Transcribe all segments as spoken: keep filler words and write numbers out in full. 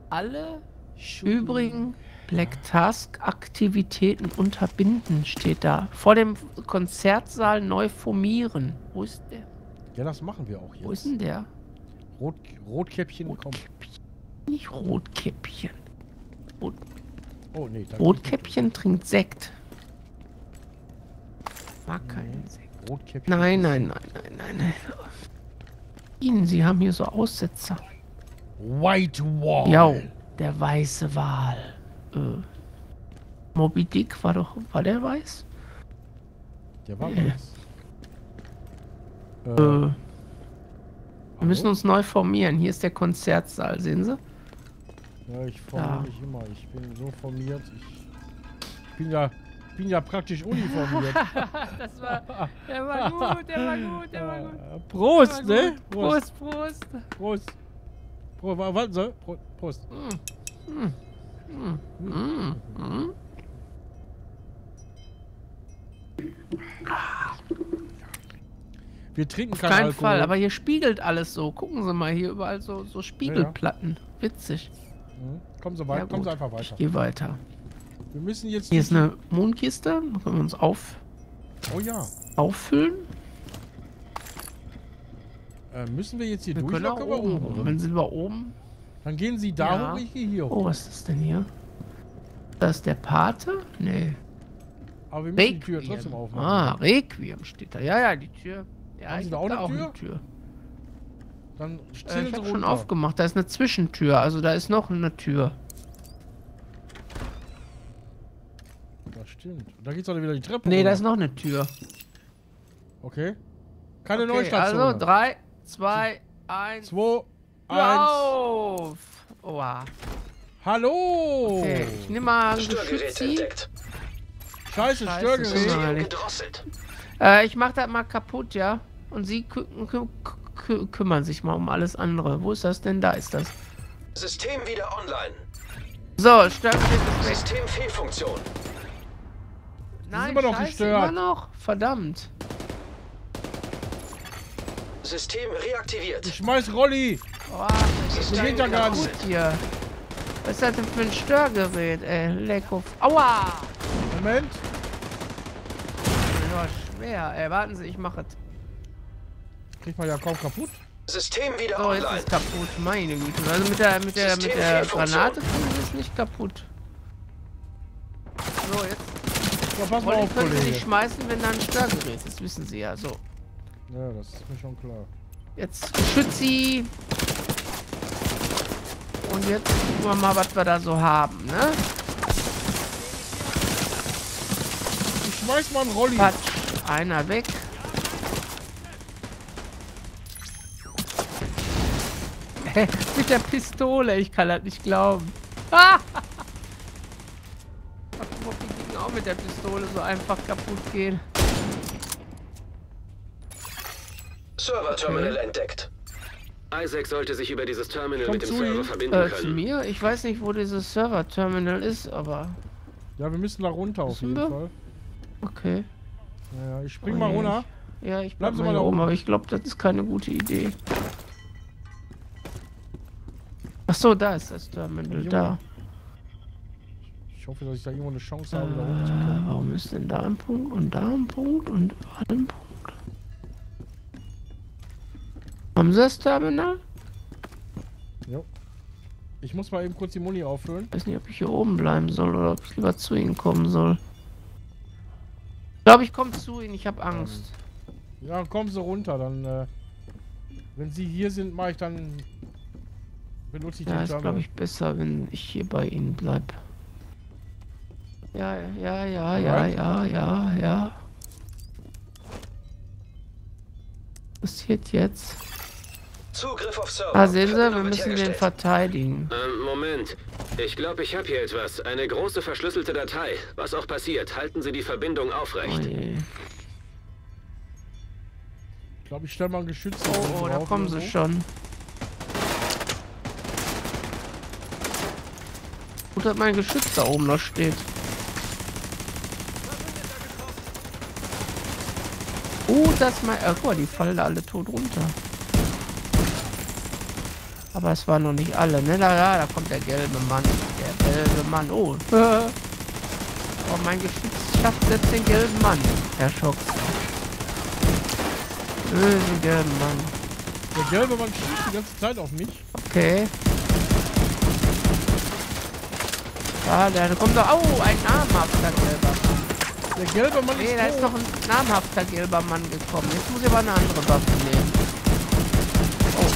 Alle übrigen Black Task Aktivitäten unterbinden, steht da. Vor dem Konzertsaal neu formieren. Wo ist der? Ja, das machen wir auch jetzt. Wo ist denn der? Rot, Rotkäppchen, komm. Rotkäppchen. Nicht Rotkäppchen. Rot Oh, nee. Rotkäppchen trinkt Sekt. Mag keinen Sekt. Rotkäppchen. Nein, nein, nein, nein, nein, nein. Ihnen, Sie haben hier so Aussetzer. White Wall. Ja, der weiße Wal. Äh, Moby Dick war doch, war der weiß? Der war Nee. weiß. Äh, Äh, wir hallo? müssen uns neu formieren. Hier ist der Konzertsaal, sehen Sie? Ja, ich formiere Ja. mich immer. Ich bin so formiert. Ich, ich bin ja, bin ja praktisch uniformiert. Das war, der war gut, der war gut, der war gut. Äh, Prost, Der war ne? gut. Prost, Prost. Prost. Prost. wa- Warten Sie. Pro- Prost. Mm, mm, mm, mm. Wir trinken Auf keinen keinen Alkohol. Fall, aber hier spiegelt alles so. Gucken Sie mal, hier überall so, so Spiegelplatten. Witzig. Mhm. Kommen Sie weiter. Ja, Kommen Sie gut. einfach Ich weiter. gehe weiter. Wir müssen jetzt. Hier ist eine Mondkiste. Da können wir uns auf, Oh ja. auffüllen. Äh, müssen wir jetzt hier Wir durch? können oder auch können wir oben. oben, oder? Dann sind wir oben. Dann gehen Sie da Ja. hoch, ich gehe hier hoch. Oh, was ist das denn hier? Das ist der Pate? Nee. Aber wir müssen die Tür Requiem. trotzdem aufmachen. Ah, Requiem steht da. Ja, ja, die Tür. Ja, Haben Sie ich da hab auch da eine auch Tür? eine Tür. Dann Äh, zählen ich Sie habe schon runter. aufgemacht. Da ist eine Zwischentür. Also da ist noch eine Tür. Das stimmt. Und da geht's doch wieder die Treppe Nee, da runter. ist noch eine Tür. Okay. Keine Okay, Neustation. also drei, zwei, eins. Zwei, Hör eins. auf! Oha. Hallo! Okay, ich nehme mal ein Störgerät Geschützi. entdeckt. Scheiße, Scheiße, Störgerät. das ist System Ehrlich. gedrosselt. Äh, ich mach das mal kaputt, ja? Und Sie kü kü kü kümmern sich mal um alles andere. Wo ist das denn? Da ist das. System wieder online. So, Störgerät ist weg. Systemfehlfunktion. Nein, immer noch Scheiße, gestört. immer noch. Verdammt. System reaktiviert. Ich schmeiß Rolli. Oh, Das geht ja gar nicht. gut hier. Was ist das denn für ein Störgerät, ey? Leck auf. Aua! Moment. Das war schwer. Ey, warten Sie, ich mache es. Kriegt man ja kaum kaputt. System wieder So, jetzt online. ist kaputt. Meine Güte. Also mit der, mit der, mit der Systemfehlfunktion. Granate kriegen wir es nicht kaputt. So, jetzt. So, pass mal Rolli auf, können Sie nicht Kollege. schmeißen, wenn da ein Störgerät ist. Wissen Sie ja. So. Ja, das ist mir schon klar. Jetzt Schützi. Und jetzt gucken wir mal, was wir da so haben, ne? Ich schmeiß mal einen Rolli. Patsch. Einer weg. Hä? Mit der Pistole. Ich kann das nicht glauben. Ah! Ob die Dinge auch mit der Pistole so einfach kaputt gehen. Server-Terminal entdeckt. Isaac sollte sich über dieses Terminal Komm mit dem zu Server ihm. verbinden Äh, zu können. mir? Ich weiß nicht, wo dieses Server-Terminal ist, aber... Ja, wir müssen da runter auf Müssen jeden wir? Fall. Okay. Ja, ja, ich spring Oh, mal nee. runter. Ja, ich Bleiben bleib Sie mal mal hier da oben, oben. aber ich glaube, das ist keine gute Idee. Ach so, da ist das Terminal, Junge. da. Ich hoffe, dass ich da irgendwo eine Chance Äh, habe, da hochzukommen. warum ist denn da ein Punkt und da ein Punkt und da ein Punkt? Haben Sie das Terminal? Jo. Ich muss mal eben kurz die Muni auffüllen. Ich weiß nicht, ob ich hier oben bleiben soll oder ob ich lieber zu Ihnen kommen soll. Ich glaube, ich komme zu Ihnen, ich habe Angst. Ja, kommen Sie runter, dann, äh, wenn Sie hier sind, mache ich dann, benutze ich Ja, den ist, glaube Terminal. ich, besser, wenn ich hier bei Ihnen bleib. Ja, ja, ja, ja, Alright. ja, ja, ja. Was passiert jetzt? Zugriff auf Server. Ah, sehen Sie, wir Verbindung wird müssen den hergestellt. verteidigen. Ähm, Moment. Ich glaube, ich habe hier etwas. Eine große verschlüsselte Datei. Was auch passiert, halten Sie die Verbindung Oh aufrecht. je. Ich glaube, ich stelle mal ein Geschütz Oh, oh, da drauf kommen oder sie so. schon. Gut, dass mein Geschütz da oben noch steht. Oh, das mal. Äh, guck mal, die fallen da alle tot runter. Aber es waren noch nicht alle, ne? Da, da, da kommt der gelbe Mann. Der gelbe Mann. Oh. Oh, mein Geschütz schafft selbst den gelben Mann. Herr Schocks. Bösen gelben Mann. Der gelbe Mann schießt die ganze Zeit auf mich. Okay. Ah, da kommt doch... Oh, ein namhafter gelber Mann. Der gelbe Mann Nee, ist da tot. ist noch ein namhafter gelber Mann gekommen. Jetzt muss ich aber eine andere Waffe nehmen. Oh.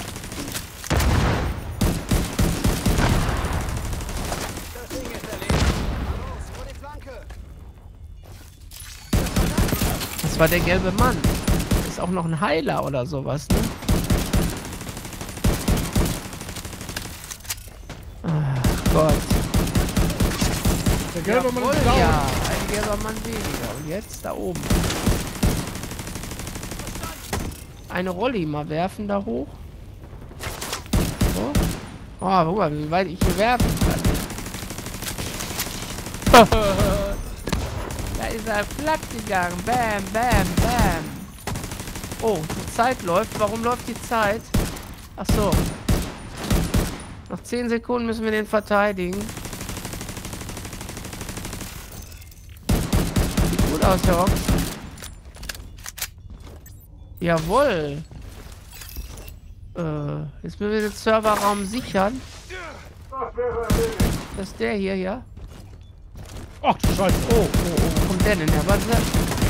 Das war der gelbe Mann. Ist auch noch ein Heiler oder sowas, ne? Ach Gott. Der gelbe Mann Jawohl, ist down. ja, ein gelber Mann weniger. Und jetzt da oben. Eine Rolli mal werfen da hoch. So. Oh, guck mal, wie weit ich hier werfen kann. Da ist er platt gegangen. Bam, bam, bam. Oh, die Zeit läuft. Warum läuft die Zeit? Ach so. Noch zehn Sekunden müssen wir den verteidigen. Sieht gut aus, Herr Ochs. Jawohl. Äh, jetzt müssen wir den Serverraum sichern. Das ist der hier, ja? Ach du Scheiße. Oh, oh, oh, wo kommt der denn her? Was ist das?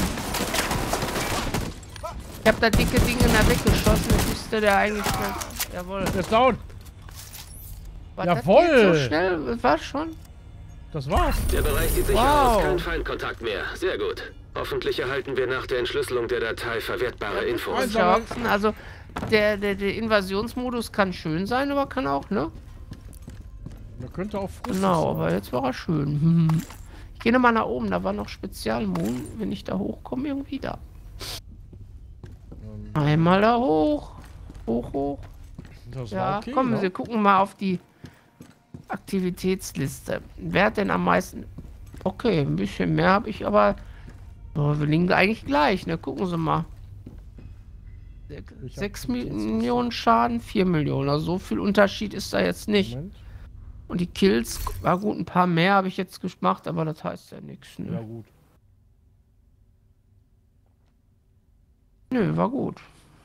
Ich hab da dicke Dinge da weggeschossen. Jetzt müsste der eigentlich schnell... Jawohl. Der ist down. Was, Jawohl. Das geht so schnell? Was schon? Das war's. Der Bereich sieht sicher Wow. aus. Kein Feindkontakt mehr. Sehr gut. Hoffentlich erhalten wir nach der Entschlüsselung der Datei verwertbare Infos. Also- Chancen. Also, der, der, der Invasionsmodus kann schön sein, aber kann auch, ne? Der könnte auch frustig Genau, sein. aber jetzt war er schön. Hm. Ich gehe nochmal nach oben, da war noch Spezialmoon. Wenn ich da hochkomme, irgendwie da. Ähm, Einmal da hoch. Hoch, hoch. Das war Ja, okay, kommen ne? Sie, gucken mal auf die Aktivitätsliste. Wer hat denn am meisten... Okay, ein bisschen mehr habe ich, aber... Oh, wir liegen eigentlich gleich, ne? Gucken Sie mal. Ich hab sechs Aktivitätsliste. Millionen Schaden, vier Millionen. Also so viel Unterschied ist da jetzt nicht. Moment. Und die Kills, war gut, ein paar mehr habe ich jetzt gemacht, aber das heißt ja nichts. Ja Ne? gut. Nö, war gut.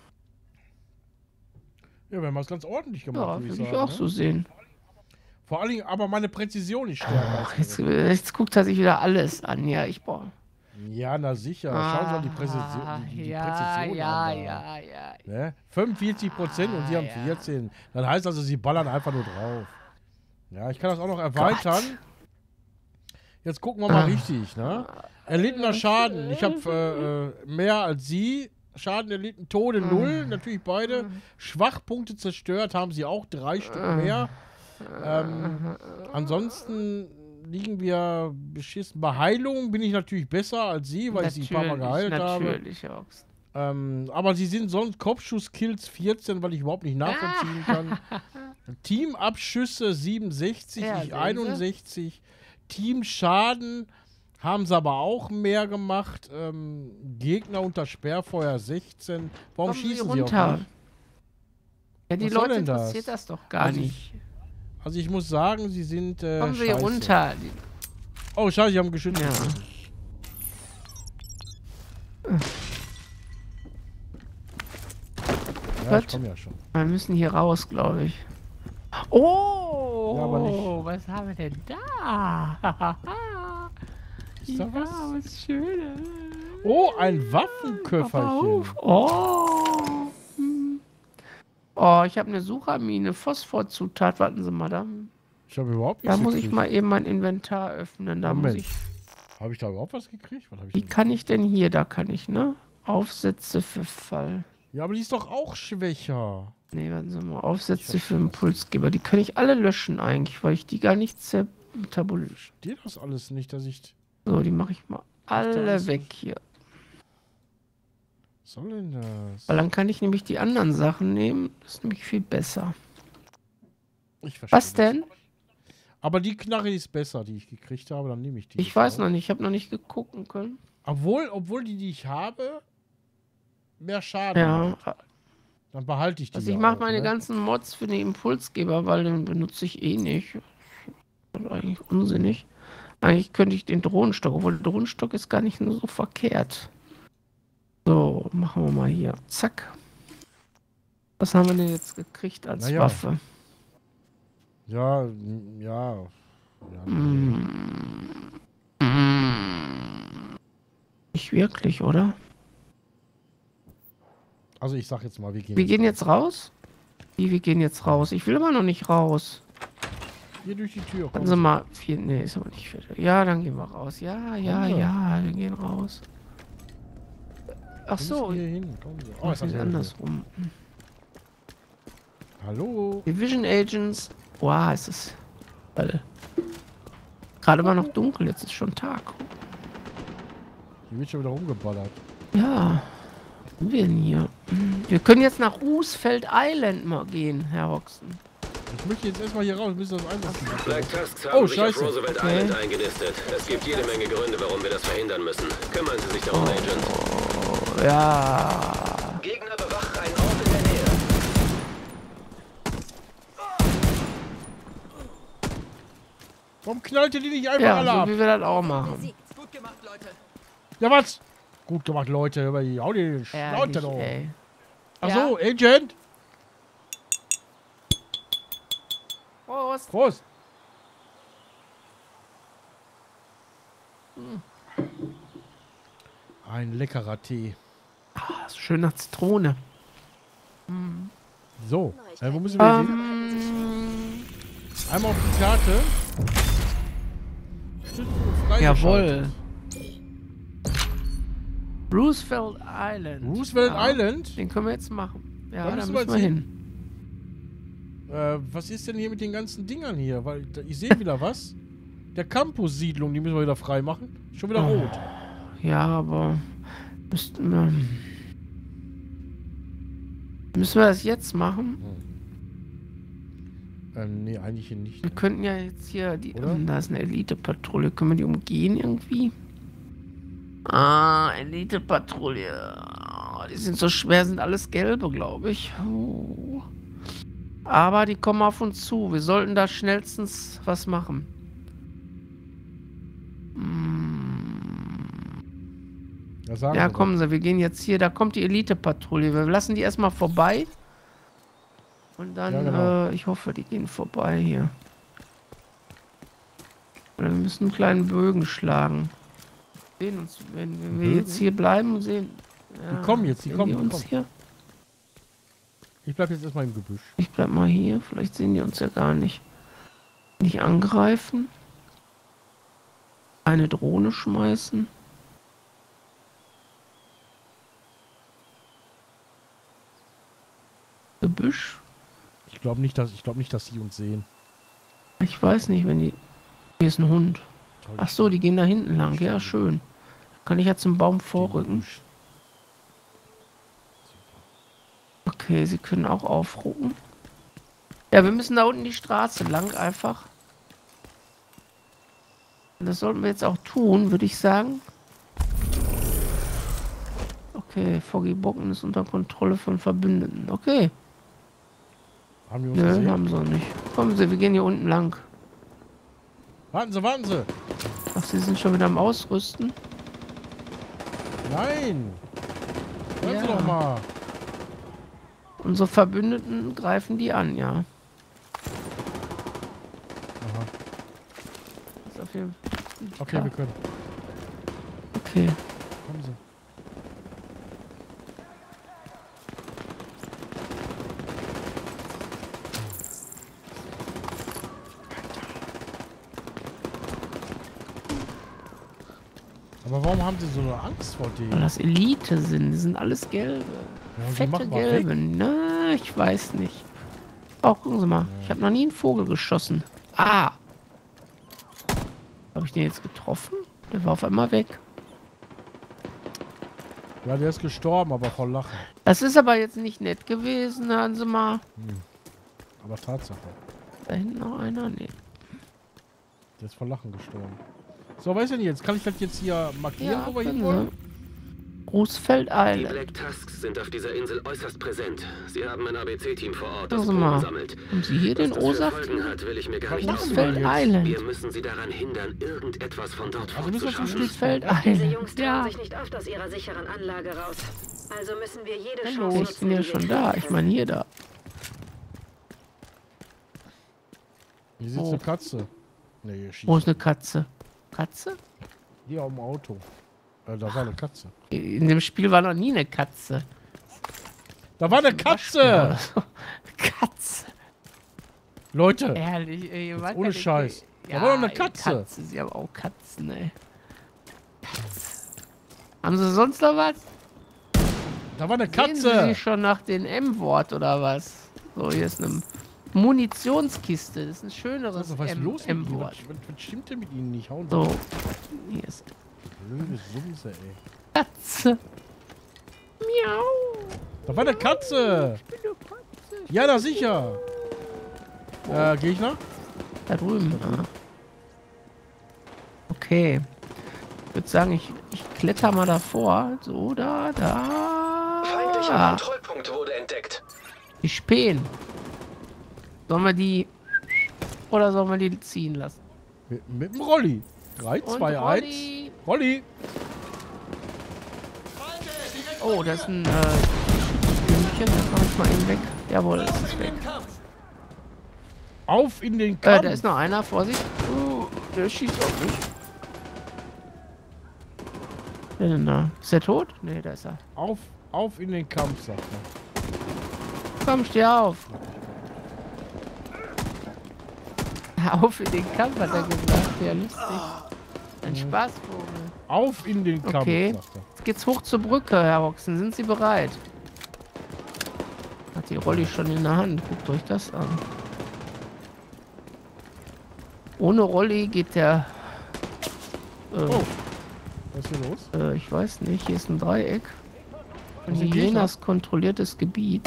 Ja, wir haben es ganz ordentlich gemacht, Ja, würde würde ich ich sagen. auch ne? so sehen. Vor allen Dingen, aber meine Präzision ist stärker. Ach, als jetzt, ihre. jetzt guckt er sich wieder alles an. Ja, ich brauche. Ja, na sicher. Schauen Sie mal die Präzision, die, die ja, Präzision ja, an. da. ja, ja, ja. Ne? fünfundvierzig Prozent und Sie haben ja. vierzehn. Dann heißt also, Sie ballern einfach nur drauf. Ja, ich kann das auch noch erweitern. Jetzt gucken wir mal Ah. richtig. Ne? Erlittener Schaden. Ich habe äh, äh, mehr als Sie. Schaden erlitten, Tode null. Natürlich beide. Schwachpunkte zerstört haben Sie auch drei Stück mehr. Ähm, ansonsten liegen wir beschissen. Bei Heilung bin ich natürlich besser als Sie, weil ich Sie ein paar Mal geheilt habe. Natürlich, Ochs. Ähm, aber sie sind sonst Kopfschuss-Kills vierzehn, weil ich überhaupt nicht nachvollziehen kann. Teamabschüsse siebenundsechzig, Ja, ich sehen Sie? einundsechzig. Teamschaden haben sie aber auch mehr gemacht. Ähm, Gegner unter Sperrfeuer sechzehn. Warum Kommen Sie schießen sie auf runter? mich? Ja, die Was soll Leute denn das? interessiert das doch gar Also ich- nicht. Also ich muss sagen, sie sind äh, Kommen Sie scheiße. runter. Die- Oh, scheiße, sie haben geschützt. Ja. Ja, ich Gott. komm ja schon. Wir müssen hier raus, glaube ich. Oh, Ja, aber nicht. was haben wir denn da? Ist da ja, was? was Schönes. Oh, ein Papa Waffenköfferchen. auf. Oh. Hm. Oh, ich habe eine Suchamine, Phosphorzutat. Warten Sie mal, da, Ich habe überhaupt da nichts muss ich gekriegt. mal eben mein Inventar öffnen. Da Moment. muss ich. Habe ich da überhaupt was gekriegt? Was hab ich Wie denn kann ich denn hier? Da kann ich, ne? Aufsätze für Fall. Ja, aber die ist doch auch schwächer. Ne, warten Sie mal. Aufsätze für Impulsgeber. Die kann ich alle löschen eigentlich, weil ich die gar nicht metabolisisch. Steht das alles nicht, dass ich... So, die mache ich mal alle alles weg hier. Was soll denn das? Weil dann kann ich nämlich die anderen Sachen nehmen. Das ist nämlich viel besser. Ich verstehe Was denn? das. Aber die Knarre ist besser, die ich gekriegt habe, dann nehme ich die. Ich jetzt weiß auch. noch nicht. Ich habe noch nicht gegucken können. Obwohl, obwohl die, die ich habe, mehr Schaden Ja. macht. Dann behalte ich die. Also ich ja mache auch, meine ne? ganzen Mods für den Impulsgeber, weil den benutze ich eh nicht. Das ist eigentlich unsinnig. Eigentlich könnte ich den Drohnenstock, obwohl der Drohnenstock ist gar nicht nur so verkehrt. So, machen wir mal hier. Zack. Was haben wir denn jetzt gekriegt als Naja. Waffe? Ja, m- ja. ja Mm. Mm. Nicht wirklich, oder? Also ich sag jetzt mal, wir gehen. Wir gehen jetzt raus? Wie, wir gehen jetzt raus? Ich will aber noch nicht raus. Hier durch die Tür. Warten kommen Sie Sie. mal. Vier, nee, ist aber nicht fertig. Ja, dann gehen wir raus. Ja, ja, Kommen Sie. ja, wir gehen raus. Ach Wir so, müssen hier hin. Kommen Sie. Oh, oh, ist das ist Hilfe. andersrum. Hallo. Division Agents. Wow, es ist hell. Gerade war noch dunkel, jetzt ist schon Tag. Hier wird schon wieder rumgeballert. Ja, was sind wir denn hier? Hm, wir können jetzt nach Roosevelt Island mal gehen, Herr Hoxton. Ich möchte jetzt erstmal hier raus. Wir müssen das einsetzen. Black Tusks haben Oh, sich scheiße. auf Roosevelt Okay. Island eingenistet. Es gibt jede Menge Gründe, warum wir das verhindern müssen. Kümmern Sie sich darum, Agent. Oh, ja. Gegner bewacht einen Ort in der Nähe. Warum knallt ihr die nicht einfach Ja, alle so ab? wie wir das auch machen. Ja, was? Gut gemacht, Leute. Aber die- Hau die Ehrlich, Schnauze doch. ey. Achso, Agent. Prost. Prost. Ein leckerer Tee. Ah, so schön nach Zitrone. So, äh, wo müssen wir hin? Ähm, Einmal auf die Karte. Stützpunkt freigeschaltet. jawohl. Roosevelt Island. Roosevelt ja, Island? Den können wir jetzt machen. Ja, Da da müssen müssen wir wir jetzt hin. Äh, was ist denn hier mit den ganzen Dingern hier? Weil da- ich sehe wieder was. Der Campus-Siedlung, die müssen wir wieder frei machen. Schon wieder Oh. rot. Ja, aber müssten wir, müssen wir das jetzt machen? Ähm, nee, eigentlich hier nicht. Wir könnten ja jetzt hier, die, Oder? ähm, da ist eine Elite-Patrouille. Können wir die umgehen irgendwie? Ah, Elite-Patrouille. Ah, die sind so schwer, sind alles gelbe, glaube ich. Oh. Aber die kommen auf uns zu. Wir sollten da schnellstens was machen. Was sagen Ja, Sie kommen Sie, wir gehen jetzt hier, da kommt die Elite-Patrouille. Wir lassen die erstmal vorbei. Und dann, Ja, genau. äh, ich hoffe, die gehen vorbei hier. Oder wir müssen einen kleinen Bögen schlagen. Sehen uns, wenn, wenn wir Bögen? jetzt hier bleiben, sehen. Die kommen jetzt, die sehen kommen, die die uns kommen. hier. Ich bleib jetzt erstmal im Gebüsch. Ich bleib mal hier, vielleicht sehen die uns ja gar nicht. Nicht angreifen. Eine Drohne schmeißen. Gebüsch. Ich glaube nicht, dass ich glaube nicht, dass sie uns sehen. Ich weiß nicht, wenn die. Hier ist ein Hund. Toll. Ach so, die gehen da hinten lang. Ja, schön. Kann ich ja zum Baum vorrücken. Okay, sie können auch aufrucken. Ja, wir müssen da unten die Straße lang einfach. Und das sollten wir jetzt auch tun, würde ich sagen. Okay, Foggy Bocken ist unter Kontrolle von Verbündeten. Okay. Haben wir uns Nö, gesehen? haben sie nicht. Kommen Sie, wir gehen hier unten lang. Warten Sie, warten Sie. Ach, Sie sind schon wieder am Ausrüsten. Nein. Hören Sie Ja. doch mal. Unsere Verbündeten greifen die an, ja. Aha. Das ist auf jeden Fall. Okay, wir können. Okay. Kommen Sie. Aber warum haben Sie so eine Angst vor Weil denen? das Elite sind. Die sind alles gelbe. Ja, die Fette machen wir gelbe. Na, ich weiß nicht. Oh, gucken Sie mal. Ich habe noch nie einen Vogel geschossen. Ah. Habe ich den jetzt getroffen? Der war auf einmal weg. Ja, der ist gestorben, aber vor Lachen. Das ist aber jetzt nicht nett gewesen, hören Sie mal. Aber Tatsache. Da hinten noch einer? Nee. Der ist vor Lachen gestorben. So, was ist denn jetzt? Kann ich das jetzt hier markieren, wo wir können hin wollen? Sie. Roosevelt Die Island. Black Tusks sind auf dieser Insel äußerst präsent. Sie haben ein A B C-Team vor Ort, das Also Proben mal, sammelt. haben Sie hier Was den das für O-Saft? Folgen hat, will ich mir gar nicht Roosevelt ausmalen. Island. Wir müssen sie daran hindern, irgendetwas von dort Also müssen wir zum fortzuschaffen. Roosevelt Diese Island. Jungs trauen Ja. sich nicht oft aus ihrer sicheren Anlage raus. Also müssen wir jede Hallo. Chance Ich nutzen, bin ja die wir schon kriegen da. Ich können. meine hier da. Hier sitzt Oh. eine Katze. Ne, hier schießt. Wo ist eine Katze? Katze? Hier auf dem Auto. Äh, da war eine Katze. In dem Spiel war noch nie eine Katze. Da war eine Katze! Katze. Leute, Ehrlich, ey. Jetzt man ohne kann nicht- Scheiß. Da Ja, war doch eine ey, Katze. Sie haben auch Katzen, ey. Katze. Haben Sie sonst noch was? da war eine Sehen Sie Katze! sich schon nach dem M-Wort oder was? So, hier ist eine Munitionskiste. Das ist ein schöneres Also, was ist M- los mit Ihnen? M-Wort. Was, was, was stimmt denn mit Ihnen nicht? Hauen Sie So, hier ist blöde Sumse, ey. Katze. Miau. Da war eine Katze! Ich bin eine Katze. Ja, na sicher! Äh, Gegner? Da drüben. Ah. Okay. Ich würde sagen, ich, ich kletter mal davor. So, da, da. Feindlicher Kontrollpunkt wurde entdeckt. Die Spähen. Sollen wir die... Oder sollen wir die ziehen lassen? Mit, mit dem Rolli. drei, Und zwei, eins. Rolli. Rolli! Oh, das ist ein... Äh, Blümchen. Das mach ich mal eben weg. Jawohl, das ist weg. Auf in den Äh, Kampf! da ist noch einer. Vorsicht. Uh, der schießt auf mich. Wer denn da? Ist der tot? Nee, da ist er. Auf, auf in den Kampf, sagt er. Komm, steh auf. Auf in den Kampf, hat er gesagt. Ja, lustig. Ein Spaßvogel. Auf in den Kampf, Okay. sagt er. Jetzt geht's hoch zur Brücke, Herr Hoxen. Sind Sie bereit? Hat die Rolli schon in der Hand. Guckt euch das an. Ohne Rolli geht der... Äh, Oh. Was ist hier los? äh, ich weiß nicht. Hier ist ein Dreieck. Und Was sind Hyenas kontrolliertes Gebiet.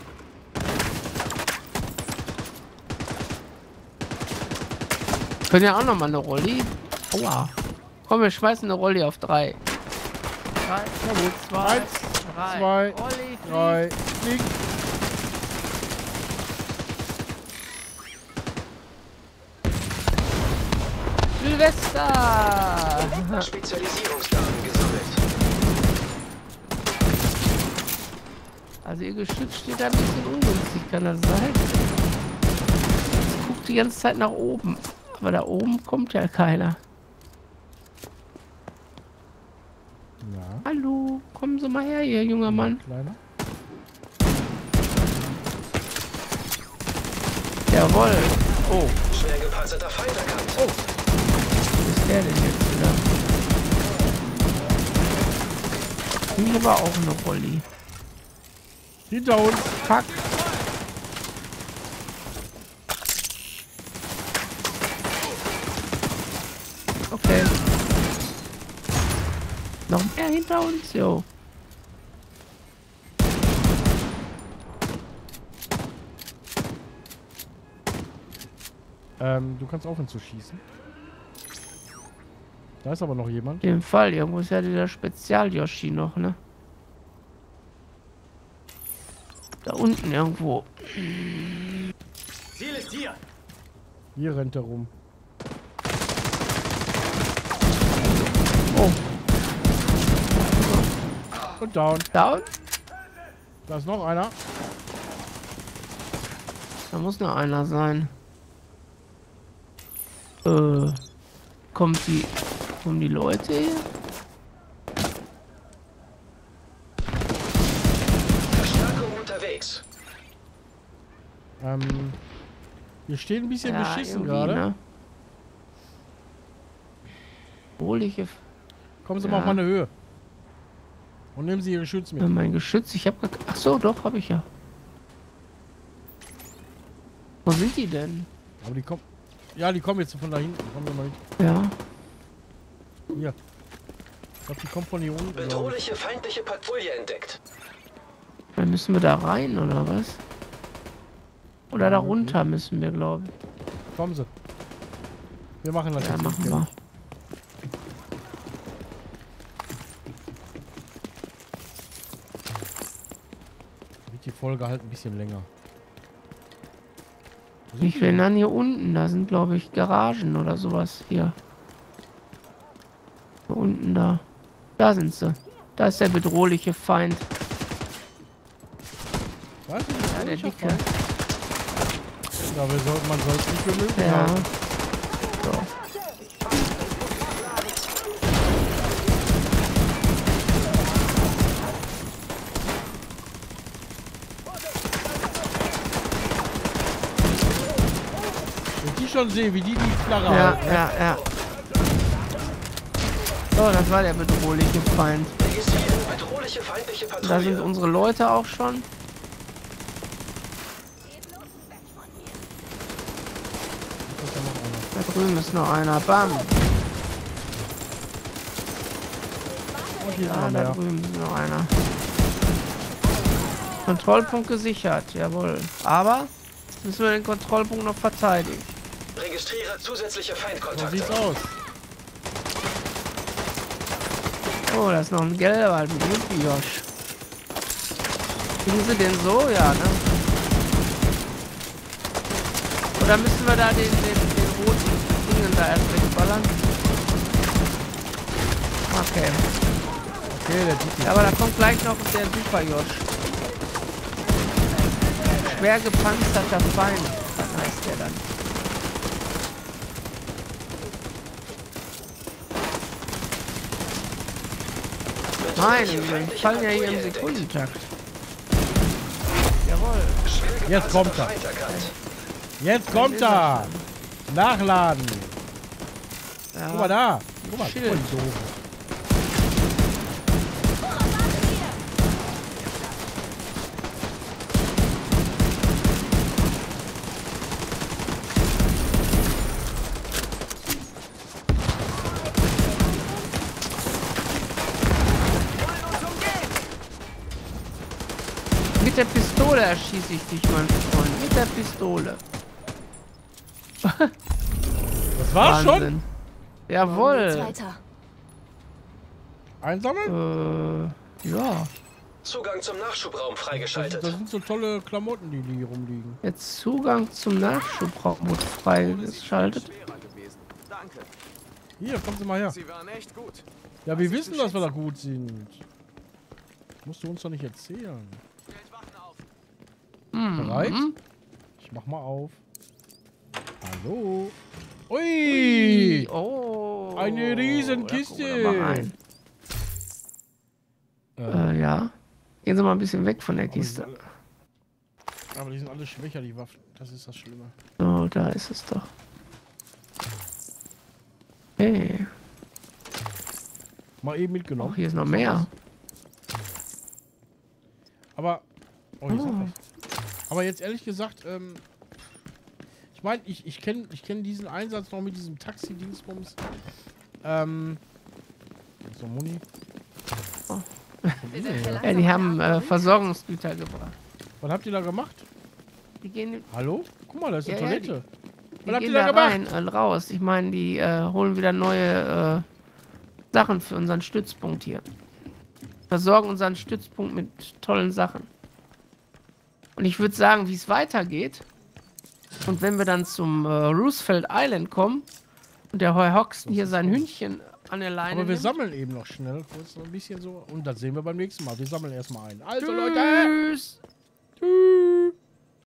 Können ja auch noch mal eine Rolli. Aua. Komm, wir schmeißen eine Rolli auf drei. Drei, zwei, Eins, drei. zwei, Rolli, Drei, flieg. Silvester! Spezialisierungsdaten gesammelt. Also ihr Geschütz steht da ein bisschen ungünstig, kann das sein? Es guckt die ganze Zeit nach oben. Aber da oben kommt ja keiner. Ja, Hallo, kommen Sie mal her, hier, junger Mann. kleiner. Jawohl. Oh, Schwer gepanzerter Feind erkannt. Oh, wo ist der denn jetzt wieder? Hier war auch eine Rolli. hinter uns. Fuck. Okay. Noch mehr hinter uns, jo. Ähm, du kannst aufhören zu schießen. Da ist aber noch jemand. In dem Fall, irgendwo ist ja dieser Spezial-Yoshi noch, ne? Da unten irgendwo. Ziel ist hier. Hier rennt er rum. Oh, Und down. down? Da ist noch einer. Da muss noch einer sein. Äh, kommt die, kommen die Leute hier? Verstärkung unterwegs. Ähm, wir stehen ein bisschen beschissen irgendwie, gerade. ne? Wohlige, Kommen Sie Ja. mal auf meine Höhe. Und nehmen Sie Ihre Schütz mit. mein Geschütz. Ich habe, ach so, doch, habe ich ja. Wo sind die denn? Aber die kommen. Ja, die kommen jetzt von da hinten. Kommen wir mal mit. Ja. Hier. Ich glaube, die kommen von hier unten. glaub ich. Bedrohliche feindliche Patrouille entdeckt. Dann müssen wir da rein, oder was? Oder da runter müssen wir, glaube ich. Kommen Sie. Wir machen das Ja, jetzt machen nicht. wir. Folge halt ein bisschen länger. Ich will dann hier unten. Da sind, glaube ich, Garagen oder sowas. Hier. Hier unten da. Da sind sie. Da ist der bedrohliche Feind. Was? Ja, der Dicke. Ja, wir sollten, man soll es nicht für möglich Ja. halten. So. Wenn ich schon sehe, wie die die Flagge Ja, halten. ne? ja, ja. So, das war der bedrohliche Feind. Registrieren bedrohliche feindliche Da sind Patrouille. unsere Leute auch schon. Da drüben ist noch einer. Bam. Und hier ist Ja, noch da mehr. drüben ist noch einer. Kontrollpunkt gesichert, jawohl. Aber jetzt müssen wir den Kontrollpunkt noch verteidigen. Registriere zusätzliche So Feindkontakte. sieht's aus. Oh, da ist noch ein gelber mit Yuki-Josh. Kriegen sie den so? Ja, ne? Oder müssen wir da den, den, den roten Dingen da erst wegballern? Okay. Okay, der Typ. Ja, aber da kommt gleich noch der Super-Josh. Schwer gepanzerter Feind. Was heißt der dann? Meine Güte, die fallen ja hier im Sekundentakt. Jawohl. Jetzt kommt er. Feind erkannt. Jetzt kommt er. Nachladen. Ja. Guck mal da. Guck mal, Schild. voll doof. Mit der Pistole erschieße ich dich, mein Freund. Mit der Pistole. Das war's schon? Jawohl. Weiter. Einsammeln? Äh, ja. Zugang zum Nachschubraum Das, freigeschaltet. das sind so tolle Klamotten, die, die hier rumliegen. Jetzt Zugang zum Nachschubraum wurde freigeschaltet. Hier, kommen Sie mal her. Sie waren echt gut. Ja, wir wissen, dass wir da gut sind. Musst du uns doch nicht erzählen. Mhm. Bereit? Ich mach mal auf. Hallo. Ui! Oh. Eine riesen Da Kiste. gucken wir doch mal rein. Äh, Äh, ja. Gehen Sie mal ein bisschen weg von der aber, die sind Kiste. alle, aber die sind alle schwächer, die Waffen. Das ist das Schlimme. So, da ist es doch. Hey, Mal eben auch mitgenommen. hier ist noch mehr. Aber. Oh, ich sag Oh. was. Aber jetzt ehrlich gesagt, ähm. Ich meine, ich, ich kenne ich kenn diesen Einsatz noch mit diesem Taxi-Dingsbums. Ähm. So, Muni. Oh. Wo ist der her? Ja, die haben äh, Versorgungsgüter gebracht. Was habt ihr da gemacht? Die gehen, Hallo? Guck mal, da ist eine Ja, ja, Toilette. die Was habt ihr gehen da da gemacht? rein und raus. Ich meine, die äh, holen wieder neue äh, Sachen für unseren Stützpunkt hier. Versorgen unseren Stützpunkt mit tollen Sachen. Und ich würde sagen, wie es weitergeht. Und wenn wir dann zum äh, Roosevelt Island kommen und der Heu Hoxton hier sein Hündchen an der Leine Aber wir nimmt. sammeln eben noch schnell. Kurz noch ein bisschen so. Und das sehen wir beim nächsten Mal. Wir sammeln erstmal ein. Also, Leute. Tschüss. Tschüss.